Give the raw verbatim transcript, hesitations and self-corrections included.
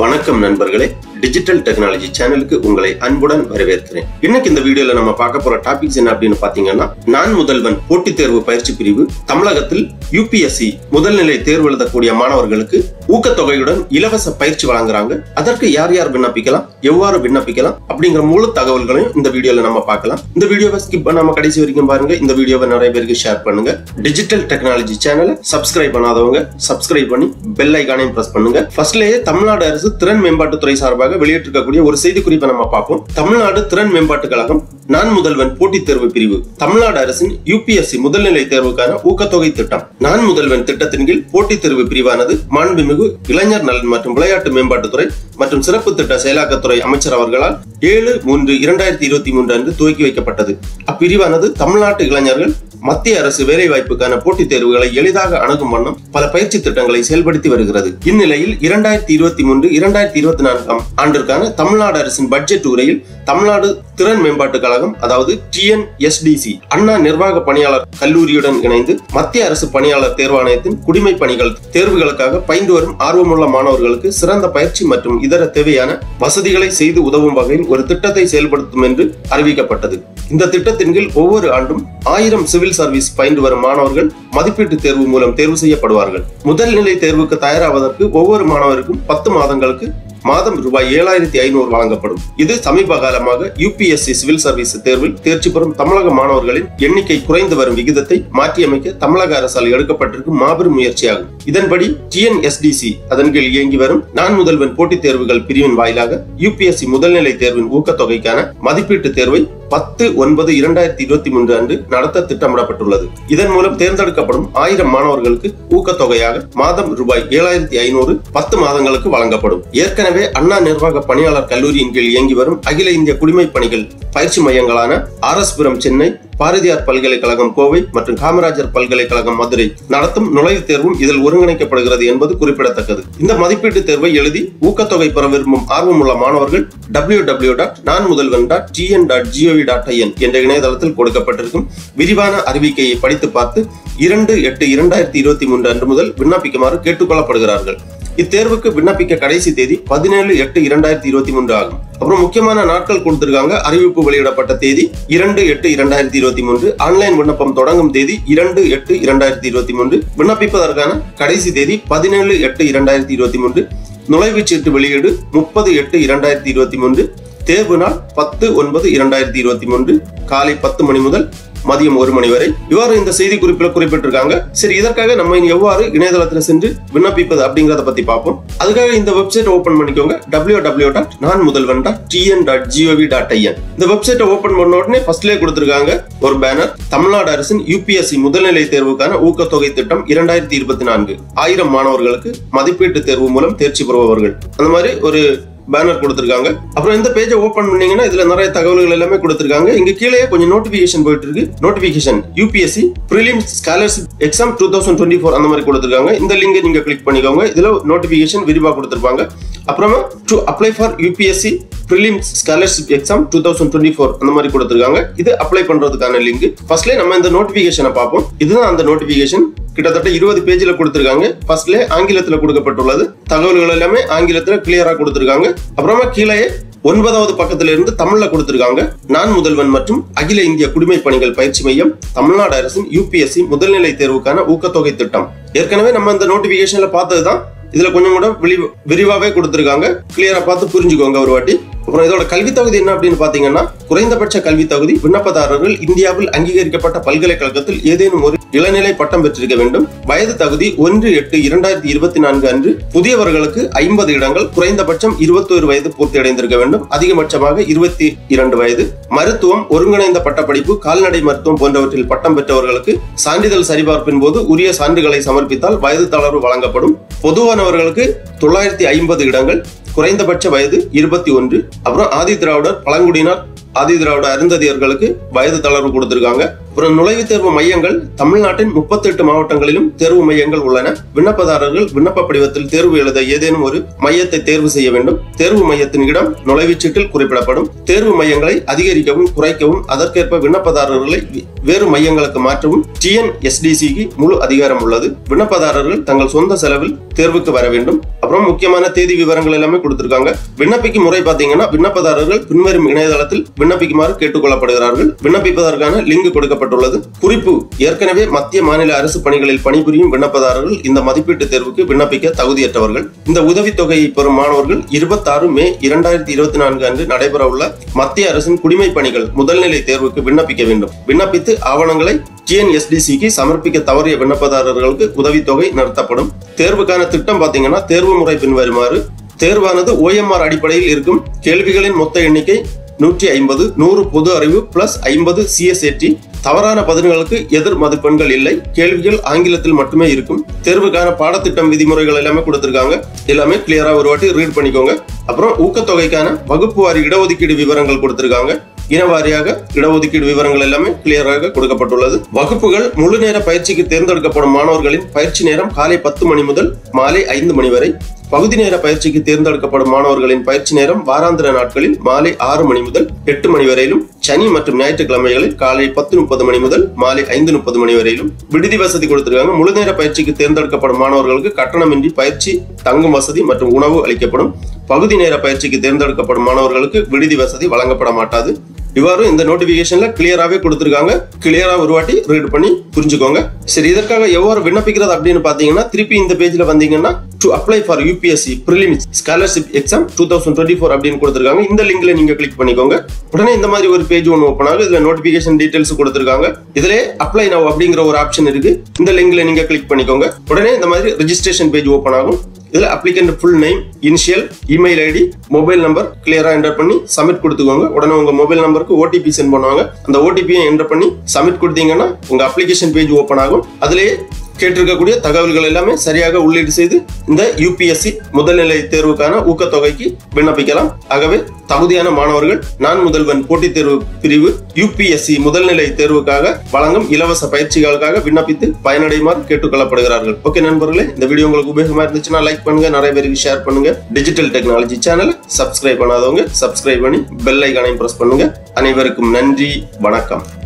வணக்கம் நண்பர்களே, digital technology சேனலுக்கு உங்களை அன்புடன் வரவேற்கிறேன். இன்னைக்கு இந்த வீடியோல நம்ம பார்க்க போற டாபிக்ஸ் என்ன அப்படின்னு பாத்தீங்கன்னா, நான் முதல்வன் போட்டித் தேர்வு பயிற்சி பிரிவு தமிழகத்தில் யூபிஎஸ்சி முதல்நிலை தேர்வு எழுதக்கூடிய மாணவர்களுக்கு ஊக்கத்தொகையுடன் இலவச பயிற்சி வழங்குறாங்க. அதற்கு யார் யார் விண்ணப்பிக்கலாம், எவ்வாறு விண்ணப்பிக்கலாம் அப்படிங்கிற முழு தகவல்களையும் இந்த வீடியோல நம்ம பார்க்கலாம். இந்த வீடியோவை ஸ்கிப் பண்ணாம கடைசி வரைக்கும் பாருங்க. இந்த வீடியோவை நிறைய பேருக்கு ஷேர் பண்ணுங்க. டிஜிட்டல் டெக்னாலஜி சேனலை சப்ஸ்கிரைப் பண்ணாதவங்க சப்ஸ்கிரைப் பண்ணி பெல் ஐகானையும் பிரஸ் பண்ணுங்க. ஃபர்ஸ்ட்லயே தமிழ்நாடு அரசு திறன் மேம்பாட்டுத்துறை சார்பாக வெளியிட்டிருக்கக்கூடிய ஒரு செய்தி குறிப்பை நம்ம பார்ப்போம். தமிழ்நாடு திறன் மேம்பாட்டு கழகம் நான் முதல்வன் போட்டித் தேர்வு பிரிவு தமிழ்நாடு அரசின் யூபிஎஸ்சி முதல்நிலை தேர்வுக்கான ஊக்கத்தொகை திட்டம் நான் முதல்வன் திட்டத்தின் கீழ் போட்டித் தேர்வு பிரிவானது மாண்புமிகு இளைஞர் நலன் மற்றும் விளையாட்டு மேம்பாட்டுத்துறை மற்றும் சிறப்பு திட்ட செயலாக்கத்துறை அமைச்சர் அவர்களால் ஏழு மூன்று இரண்டாயிரத்தி இருபத்தி மூன்று அன்று துவக்கி வைக்கப்பட்டது. அப்பிரிவானது தமிழ்நாட்டு இளைஞர்கள் மத்திய அரசு வேலை வாய்ப்புக்கான போட்டித் தேர்வுகளை எளிதாக அணுகும் வண்ணம் பல பயிற்சி திட்டங்களை செயல்படுத்தி வருகிறது. இந்நிலையில் இரண்டாயிரத்தி இருபத்தி மூன்று இரண்டாயிரத்தி இருபத்தி நான்காம் ஆண்டிற்கான தமிழ்நாடு அரசின் பட்ஜெட் உரையில் தமிழ்நாடு திறன் மேம்பாட்டு கழகம் அதாவது T N S D C Anna நிர்வாக பணியாளர் கல்லூரியுடன் இணைந்து மத்திய அரசு பணியாளர் தேர்வாணையத்தின் குடிமை பணிகள் தேர்வுகளுக்காக பயின்று வரும் ஆர்வமுள்ள மாணவர்களுக்கு சிறந்த பயிற்சி மற்றும் இதர தேவையான வசதிகளை செய்து உதவும் வகையில் ஒரு திட்டத்தை செயல்படுத்தும் என்று அறிவிக்கப்பட்டது. இந்த திட்டத்தின் கீழ் ஒவ்வொரு ஆண்டும் ஆயிரம் சிவில் சர்வீஸ் பயின்று வரும் மாணவர்கள் மதிப்பீட்டு தேர்வு மூலம் தேர்வு செய்யப்படுவார்கள். முதல் நிலை தேர்வுக்கு தயாராவதற்கு ஒவ்வொரு மாணவருக்கும் பத்து மாதங்களுக்கு மாதம் ரூபாய் ஏழாயிரத்தி ஐநூறு வழங்கப்படும். இது சமீப காலமாக யூபிஎஸ்சி சிவில் சர்வீஸ் தேர்வில் தேர்ச்சி பெறும் தமிழக மாணவர்களின் எண்ணிக்கை குறைந்து வரும் விகிதத்தை மாற்றியமைக்க தமிழக அரசால் எடுக்கப்பட்டிருக்கும் மாபெரும் முயற்சியாகும். இதன்படி T N S D C அதன் கீழ் இயங்கி வரும் நான் முதல்வன் போட்டித் தேர்வுகள் பிரிவின் வாயிலாக யூபிஎஸ்சி முதல்நிலை தேர்வின் ஊக்கத்தொகைக்கான மதிப்பீட்டு தேர்வை பத்து ஒன்பது இரண்டாயிரத்தி இருபத்தி மூன்று அன்று நடத்த திட்டமிடப்பட்டுள்ளது. இதன் மூலம் தேர்ந்தெடுக்கப்படும் ஆயிரம் மாணவர்களுக்கு ஊக்கத்தொகையாக மாதம் ரூபாய் ஏழாயிரத்தி ஐநூறு பத்து மாதங்களுக்கு வழங்கப்படும். ஏற்கனவே அண்ணா நிர்வாக பணியாளர் கல்லூரியின் கீழ் இயங்கி வரும் அகில இந்திய குடிமை பணிகள் பயிற்சி மையங்களான ஆர் எஸ் புரம் சென்னை, பாரதியார் பல்கலைக்கழகம் கோவை மற்றும் காமராஜர் பல்கலைக்கழகம் மதுரை நடத்தும் நுழைவுத் தேர்வும் இதில் ஒருங்கிணைக்கப்படுகிறது என்பது குறிப்பிடத்தக்கது. இந்த மதிப்பீட்டு தேர்வை எழுதி ஊக்கத்தொகை பெற விரும்பும் ஆர்வமுள்ள மாணவர்கள் W W dot Naan Mudhalvan dot T N dot G O V dot I N என்ற இணையதளத்தில் கொடுக்கப்பட்டிருக்கும் விரிவான அறிவிக்கையை படித்து பார்த்து இரண்டு எட்டு இரண்டாயிரத்தி இருபத்தி மூன்று அன்று முதல் விண்ணப்பிக்குமாறு கேட்டுக்கொள்ளப்படுகிறார்கள். இத்தேர்வுக்கு விண்ணப்பிக்க கடைசி தேதி பதினேழு எட்டு இரண்டாயிரத்தி இருபத்தி மூன்று ஆகும். அப்புறம் முக்கியமான நாட்கள் கொடுத்திருக்காங்க. அறிவிப்பு வெளியிடப்பட்ட தேதி இரண்டு எட்டு இரண்டாயிரத்தி இருபத்தி மூன்று, ஆன்லைன் விண்ணப்பம் தொடங்கும் தேதி இரண்டு எட்டு இரண்டாயிரத்தி இருபத்தி மூன்று, விண்ணப்பிப்பதற்கான கடைசி தேதி பதினேழு எட்டு இரண்டாயிரத்தி இருபத்தி மூன்று, நுழைவுச் சீட்டு வெளியீடு முப்பது எட்டு இரண்டாயிரத்தி இருபத்தி மூன்று, தேர்வு நாள் பத்து ஒன்பது இரண்டாயிரத்தி இருபத்தி மூன்று காலை பத்து மணி முதல் மதியம் ஒரு மணி வரை. இவ்வாறு இந்த செய்தி குறிப்பில் குறிப்பிட்டிருக்காங்க. சரி, இதற்காக நம்ம எவ்வாறு இணையதளத்தில் சென்று விண்ணப்பிப்பது அப்படிங்கறத பத்தி பார்ப்போம். அதுக்காக இந்த வெப்சைட் ஓபன் பண்ணிக்கோங்க. W W dot Naan Mudhalvan dot T N dot G O V dot I N. இந்த வெப்சைட்டை ஓபன் பண்ண உடனே ஃபர்ஸ்ட்லயே கொடுத்திருக்காங்க ஒரு பேனர், தமிழ்நாடு அரசின் யூபிஎஸ்சி முதல்நிலை தேர்வுக்கான ஊக்கத்தொகை திட்டம் இரண்டாயிரத்தி இருபத்தி நான்கு ஆயிரம் மாணவர்களுக்கு மதிப்பீட்டு தேர்வு மூலம் தேர்ச்சி பெறுபவர்கள், அந்த மாதிரி ஒரு பேனர் கொடுத்திருக்காங்க. அப்புறம் இந்த பேஜை ஓபன் பண்ணீங்கன்னா இதுல நிறைய தகவல்கள் எல்லாமே கொடுத்திருக்காங்க. இங்க கீழே கொஞ்சம் நோட்டிபிகேஷன் போயிட்டு இருக்கு. Notification UPSC prelims scholarship exam two thousand twenty four அந்த மாதிரி கொடுத்திருக்காங்க. இந்த லிங்கை நீங்க கிளிக் பண்ணிக்கோங்க. இதுல நோட்டிபிகேஷன் விரிவா கொடுத்திருப்பாங்க. அப்புறமா to apply for UPSC prelims scholarship exam two thousand twenty four அந்த மாதிரி கொடுத்திருக்காங்க. இது அப்ளை பண்றதுக்கான லிங்க். ஃபர்ஸ்ட்ல நம்ம இந்த நோட்டிபிகேஷனை பார்ப்போம். இதுதான் அந்த நோட்டிபிகேஷன். கிட்டத்தட்ட இருபது பேஜ்ல கொடுத்திருக்காங்க. ஃபர்ஸ்ட்ல ஆங்கிலத்துல கொடுக்கப்பட்டுள்ளது. தகவல்கள் எல்லாமே ஆங்கிலத்துல கிளியரா கொடுத்திருக்காங்க. அப்புறமா கீழே ஒன்பதாவது பக்கத்துல இருந்து தமிழ்ல கொடுத்திருக்காங்க. நான் முதல்வன் மற்றும் அகில இந்திய குடிமை பணிகள் பயிற்சி மையம் தமிழ்நாடு அரசின் யூபிஎஸ்சி முதல்நிலை தேர்வுக்கான ஊக்கத்தொகை திட்டம். ஏற்கனவே நம்ம இந்த நோட்டிபிகேஷன்ல பார்த்ததுதான். இதுல கொஞ்சம் கூட விரிவாவே கொடுத்திருக்காங்க. கிளியரா பார்த்து புரிஞ்சுக்கோங்க ஒரு வாட்டி. அப்புறம் இதோட கல்வி தகுதி என்ன அப்படின்னு பாத்தீங்கன்னா, குறைந்தபட்ச கல்வி தகுதி விண்ணப்பதாரர்கள் இந்தியாவில் அங்கீகரிக்கப்பட்ட பல்கலைக்கழகத்தில் ஏதேனும் ஒரு இளநிலை பட்டம் பெற்றிருக்க வேண்டும். வயது தகுதி ஒன்று எட்டு இரண்டாயிரத்தி இருபத்தி நான்கு அன்று புதியவர்களுக்கு ஐம்பது இடங்கள், குறைந்தபட்சம் இருபத்தோரு வயது பூர்த்தி அடைந்திருக்க வேண்டும், அதிகபட்சமாக இருபத்தி இரண்டு வயது. மருத்துவம், ஒருங்கிணைந்த பட்டப்படிப்பு, கால்நடை மருத்துவம் போன்றவற்றில் பட்டம் பெற்றவர்களுக்கு சான்றிதழ் சரிபார்ப்பின் போது உரிய சான்றுகளை சமர்ப்பித்தால் வயது தளர்வு வழங்கப்படும். பொதுவானவர்களுக்கு தொள்ளாயிரத்தி ஐம்பது இடங்கள், குறைந்தபட்ச வயது இருபத்தி ஒன்று. அப்புறம் ஆதி திராவிடர், பழங்குடியினர், ஆதி திராவிட அருந்ததியர்களுக்கு வயது தளர்வு கொடுத்திருக்காங்க. அப்புறம் நுழைவுத் தேர்வு மையங்கள் தமிழ்நாட்டின் முப்பத்தி எட்டு மாவட்டங்களிலும் தேர்வு மையங்கள் உள்ளன. விண்ணப்பதாரர்கள் விண்ணப்ப படிவத்தில் தேர்வு எழுத ஏதேனும் ஒரு மையத்தை தேர்வு செய்ய வேண்டும். தேர்வு மையத்தின் இடம் நுழைவுச் சீட்டில் குறிப்பிடப்படும். தேர்வு மையங்களை அதிகரிக்கவும் குறைக்கவும் அதற்கேற்ப விண்ணப்பதாரர்களை வேறு மையங்களுக்கு மாற்றவும் டிஎன்எஸ்டிசிக்கு முழு அதிகாரம் உள்ளது. விண்ணப்பதாரர்கள் தங்கள் சொந்த செலவில் தேர்வுக்கு வர வேண்டும். அப்புறம் முக்கியமான தேதி விவரங்கள் எல்லாமே கொடுத்திருக்காங்க. விண்ணப்பிக்கும் முறை பாத்தீங்கன்னா விண்ணப்பதாரர்கள் பின்வரும் இணையதளத்தில் விண்ணப்பிக்குமாறு கேட்டுக்கொள்ளப்படுகிறார்கள். விண்ணப்பிப்பதற்கான லிங்க் கொடுக்கப்பட்டுள்ளது. குறிப்பு: ஏற்கனவே மத்திய மாநில அரசு பணிகளில் பணிபுரியும் விண்ணப்பதாரர்கள் இந்த மதிப்பீட்டு தேர்வுக்கு விண்ணப்பிக்க தகுதியற்றவர்கள். இந்த உதவித்தொகையை பெறும் மாணவர்கள் இருபத்தி ஆறு மே இரண்டாயிரத்தி இருபத்தி நான்கு அன்று நடைபெற உள்ள மத்திய அரசின் குடிமை பணிகள் முதல்நிலை தேர்வுக்கு விண்ணப்பிக்க வேண்டும். விண்ணப்பித்து ஆவணங்களை டிஎன்எஸ்டிசிக்கு சமர்ப்பிக்க தவறிய விண்ணப்பதாரர்களுக்கு உதவித்தொகை நிறுத்தப்படும். தேர்வுக்கான திட்டம் பாத்தீங்கன்னா தேர்வு முறை பின்வருமாறு. தேர்வானது ஓஎம்ஆர் அடிப்படையில் இருக்கும். கேள்விகளின் மொத்த எண்ணிக்கை நூற்றி ஐம்பது. நூறு பொது அறிவு பிளஸ் ஐம்பது சிஎஸ்ஏடி. தவறான பதில்களுக்கு எதிர் மதிப்பெண்கள் இல்லை. கேள்விகள் ஆங்கிலத்தில் மட்டுமே இருக்கும். தேர்வுக்கான பாடத்திட்டம் விதிமுறைகள் எல்லாமே கொடுத்திருக்காங்க. எல்லாமே கிளியரா ஒரு வாட்டி ரீட் பண்ணிக்கோங்க. அப்புறம் ஊக்கத்தொகைக்கான வகுப்பு வாரி இடஒதுக்கீடு விவரங்கள் கொடுத்திருக்காங்க. இனவாரியாக இடஒதுக்கீடு விவரங்கள் எல்லாமே கிளியராக கொடுக்கப்பட்டுள்ளது. வகுப்புகள் முழு நேர பயிற்சிக்கு தேர்ந்தெடுக்கப்படும் மாணவர்களின் பயிற்சி நேரம் காலை பத்து மணி முதல் மாலை ஐந்து மணி வரை. பகுதி நேர பயிற்சிக்கு தேர்ந்தெடுக்கப்படும் மாணவர்களின் பயிற்சி நேரம் வாராந்திர நாட்களில் மாலை ஆறு மணி முதல் எட்டு மணி வரையிலும், சனி மற்றும் ஞாயிற்றுக்கிழமைகளில் காலை பத்து முப்பது மணி முதல் மாலை ஐந்து முப்பது மணி வரையிலும் விடுதி வசதி கொடுத்திருக்காங்க. முழு நேர பயிற்சிக்கு தேர்ந்தெடுக்கப்படும் மாணவர்களுக்கு கட்டணமின்றி பயிற்சி, தங்கும் வசதி மற்றும் உணவு அளிக்கப்படும். பகுதி நேர பயிற்சிக்கு தேர்ந்தெடுக்கப்படும் மாணவர்களுக்கு விடுதி வசதி வழங்கப்பட மாட்டாது. இவ்வாறு இந்த நோட்டிபிகேஷன்ல கிளியராவே கொடுத்திருக்காங்க. கிளியரா ஒரு வாட்டி ரீட் பண்ணி புரிஞ்சுக்கோங்க. சரி, இதற்காக எவ்வாறு விண்ணப்பிக்கிறது அப்படின்னு பாத்தீங்கன்னா திருப்பி இந்த பேஜ்ல வந்தீங்கன்னா to apply for UPSC prelims scholarship exam two thousand twenty four அப்படின்னு கொடுத்திருக்காங்க. இந்த லிங்க்ல நீங்க கிளிக் பண்ணிக்கோங்க. உடனே இந்த மாதிரி ஒரு பேஜ் ஒன்று ஓப்பன் ஆகும். இதுல நோட்டிபிகேஷன் டீடைல்ஸ் கொடுத்திருக்காங்க. இதுல அப்ளை நவ் அப்படிங்கிற ஒரு ஆப்ஷன் இருக்கு. இந்த லிங்க்ல நீங்க கிளிக் பண்ணிக்கோங்க. உடனே இந்த மாதிரி ரெஜிஸ்ட்ரேஷன் பேஜ் ஓப்பன் ஆகும். இதுல applicant full name, initial, email ID, mobile number கிளியரா என்டர் பண்ணி சப்மிட் கொடுத்துக்கோங்க. உடனே உங்க மொபைல் நம்பருக்கு ஓடிபி சென்ட் பண்ணுவாங்க. அந்த ஓடிபியை என்டர் பண்ணி சப்மிட் கொடுத்தீங்கன்னா உங்க அப்ளிகேஷன் பேஜ் ஓப்பன் ஆகும். அதுலயே கேட்டிருக்கக்கூடிய தகவல்கள் எல்லாமே சரியாக உள்ளீடு செய்து இந்த யூபிஎஸ்சி முதல்நிலை தேர்வுக்கான ஊக்கத்தொகைக்கு விண்ணப்பிக்கலாம். ஆகவே தகுதியான மாணவர்கள் நான் முதல்வன் போட்டித் தேர்வு பிரிவு யூபிஎஸ்சி முதல்நிலை தேர்வுக்காக வழங்கும் இலவச பயிற்சிகளுக்காக விண்ணப்பித்து பயனடையுமாறு கேட்டுக்கொள்ளப்படுகிறார்கள். ஓகே நண்பர்களே, இந்த வீடியோ உங்களுக்கு உபயோகமா இருந்துச்சுன்னா லைக் பண்ணுங்க, நிறைய பேருக்கு ஷேர் பண்ணுங்க. டிஜிட்டல் டெக்னாலஜி சேனலை சப்ஸ்கிரைப் பண்ணாதவங்க சப்ஸ்கிரைப் பண்ணி பெல் ஐகானையும் பிரஸ் பண்ணுங்க. அனைவருக்கும் நன்றி, வணக்கம்.